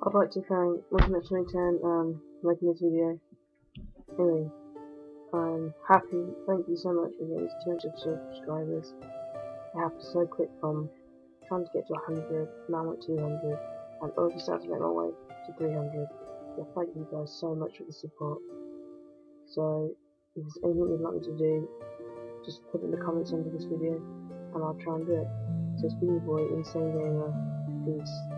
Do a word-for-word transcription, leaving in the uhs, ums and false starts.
I'd like to thank Ultimate twenty ten um for making this video. Anyway, I'm happy. Thank you so much for getting to two hundred subscribers. It happened so quick from trying to get to one hundred, now I'm at two hundred, and already starting to make my way to three hundred. So thank you guys so much for the support. So if there's anything you'd like me to do, just put it in the comments under this video and I'll try and do it. So it's been your boy, Insane Gamer. Peace.